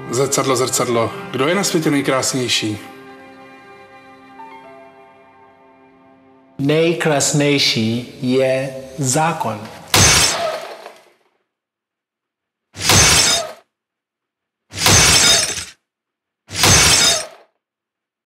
Zrcadlo, zrcadlo, kdo je na světě nejkrásnější? Nejkrásnější je zákon.